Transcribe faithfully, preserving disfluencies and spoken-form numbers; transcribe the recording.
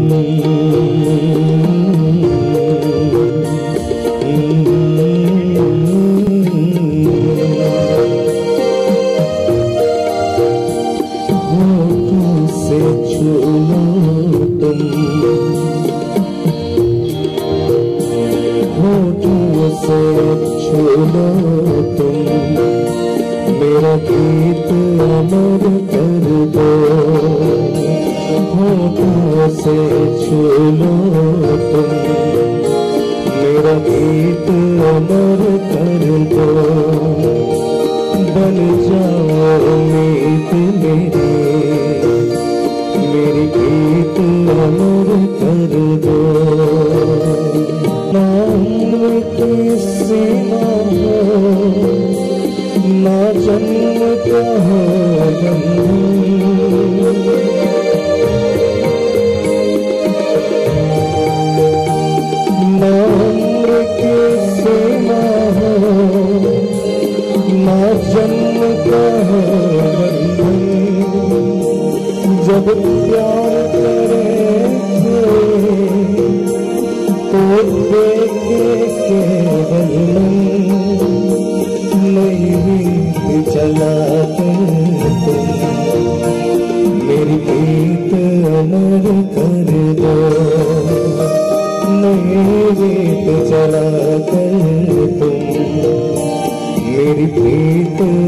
मेरा गीत अमर कर दो, होठों से छू लो तुम, मेरा गीत अमर कर दो, बन जाओ मीत मेरी, मेरी गीत अमर कर दो। नाम की सीमा हो, ना जन्म का हो बंधन, ना उम्र की सीमा हो, ना जन्म का हो बंधन, जब प्यार करेंगे तो देखे केवल नई रीत चला कर तुम, मेरी प्रीत अमर कर दो, नई रीत चला कर तुम, मेरी प्रीत